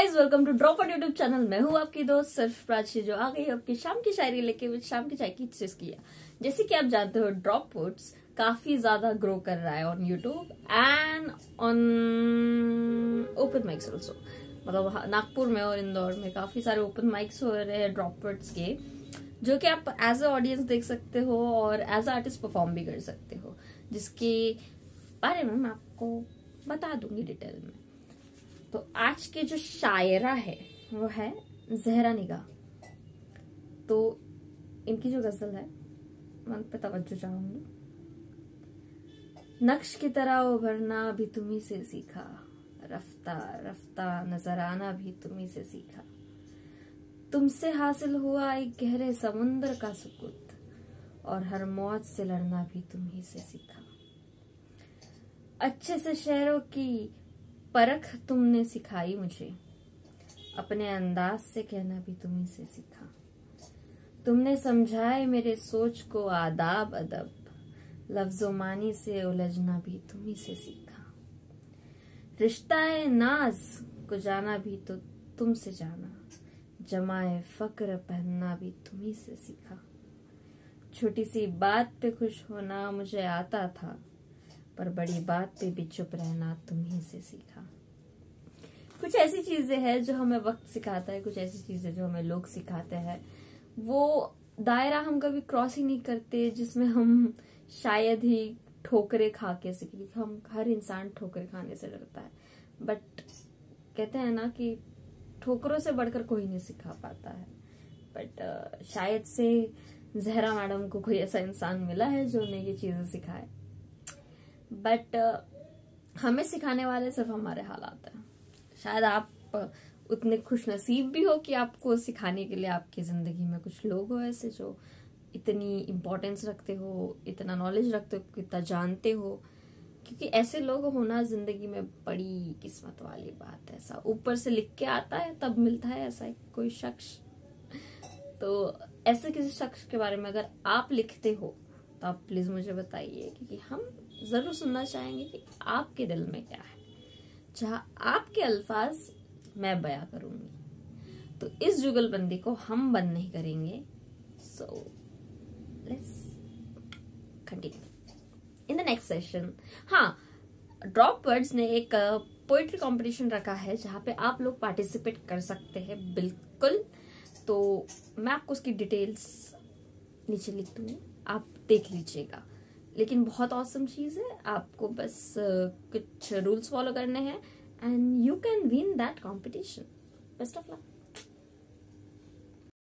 Guys, welcome to Drop on YouTube channel. मैं हूँ आपकी दोस्त सिर्फ प्राची, जो आ गई आपकी शाम की शायरी लेके विद शाम की चाय की चुस्कियां। जैसे कि आप जानते हो, ड्रॉप वर्ड्स काफी ज्यादा ग्रो कर रहा है on YouTube and on open mics also. मतलब नागपुर में और इंदौर में काफी सारे ओपन माइक्स हो रहे हैं ड्रॉप वर्ड्स के, जो कि आप एज अ ऑडियंस देख सकते हो और एज अ आर्टिस्ट परफॉर्म भी कर सकते हो, जिसके बारे में मैं आपको बता दूंगी डिटेल में। तो आज के जो शायरा है वो है जहरा निगाह। तो इनकी जो गजल है मैं उन पे तवज्जो चाहूंगी। नक्श की तरह उभरना भी तुम्ही से सीखा, रफ्ता रफ्ता नजर आना भी तुम्ही से सीखा। तुमसे हासिल हुआ एक गहरे समुद्र का सुकूत, और हर मौत से लड़ना भी तुम्ही से सीखा। अच्छे से शहरों की परख तुमने सिखाई मुझे, अपने अंदाज से कहना भी तुम्ही से सीखा। तुमने समझाए मेरे सोच को आदाब अदब, लफ्जों मानी से उलझना भी तुम्ही से सीखा। रिश्ताए नाज को जाना भी तो तुमसे जाना, जमाए फक्र पहनना भी तुम्ही से सीखा। छोटी सी बात पे खुश होना मुझे आता था, पर बड़ी बात पे भी चुप रहना तुम्ही से सीखा। कुछ ऐसी चीजें हैं जो हमें वक्त सिखाता है, कुछ ऐसी चीजें जो हमें लोग सिखाते हैं। वो दायरा हम कभी क्रॉस ही नहीं करते जिसमें हम शायद ही ठोकरे खा के सीखे, क्योंकि हम हर इंसान ठोकरे खाने से डरता है। बट कहते हैं ना कि ठोकरों से बढ़कर कोई नहीं सिखा पाता है। बट शायद से जहरा मैडम को कोई ऐसा इंसान मिला है जो उन्हें ये चीजें सिखाए। बट हमें सिखाने वाले सिर्फ हमारे हालात हैं। शायद आप उतने खुश नसीब भी हो कि आपको सिखाने के लिए आपकी जिंदगी में कुछ लोग हो ऐसे जो इतनी इम्पोर्टेंस रखते हो, इतना नॉलेज रखते हो, इतना जानते हो। क्योंकि ऐसे लोग होना जिंदगी में बड़ी किस्मत वाली बात है। ऐसा ऊपर से लिख के आता है तब मिलता है ऐसा कोई शख्स। तो ऐसे किसी शख्स के बारे में अगर आप लिखते हो तो आप प्लीज मुझे बताइए, क्योंकि हम जरूर सुनना चाहेंगे कि आपके दिल में क्या है, जहां आपके अल्फाज मैं बयां करूंगी। तो इस जुगलबंदी को हम बंद नहीं करेंगे। So let's continue in the next session. हाँ, ड्रॉप वर्ड्स ने एक पोएट्री कंपटीशन रखा है जहां पे आप लोग पार्टिसिपेट कर सकते हैं। बिल्कुल, तो मैं आपको उसकी डिटेल्स नीचे लिख दूंगी, आप देख लीजिएगा। लेकिन बहुत ऑसम चीज है, आपको बस कुछ रूल्स फॉलो करने हैं and you can win that competition. Best of luck.